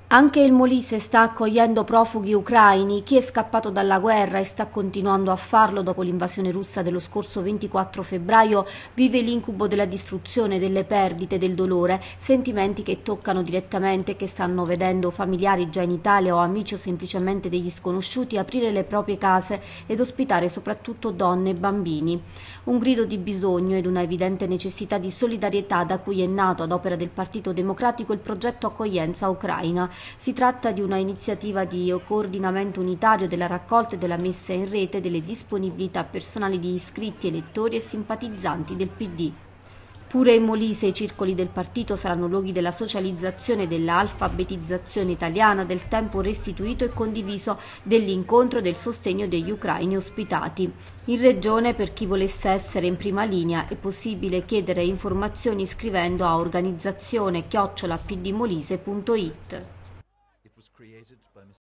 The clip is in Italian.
Anche il Molise sta accogliendo profughi ucraini. Chi è scappato dalla guerra e sta continuando a farlo dopo l'invasione russa dello scorso 24 febbraio vive l'incubo della distruzione, delle perdite, del dolore, sentimenti che toccano direttamente e che stanno vedendo familiari già in Italia o amici o semplicemente degli sconosciuti aprire le proprie case ed ospitare soprattutto donne e bambini. Un grido di bisogno ed una evidente necessità di solidarietà da cui è nato ad opera del Partito Democratico il progetto Accoglienza Ucraina. Si tratta di una iniziativa di coordinamento unitario della raccolta e della messa in rete delle disponibilità personali di iscritti, elettori e simpatizzanti del PD. Pure in Molise i circoli del partito saranno luoghi della socializzazione e della alfabetizzazione italiana, del tempo restituito e condiviso, dell'incontro e del sostegno degli ucraini ospitati. In regione, per chi volesse essere in prima linea, è possibile chiedere informazioni scrivendo a organizzazione@pdmolise.it.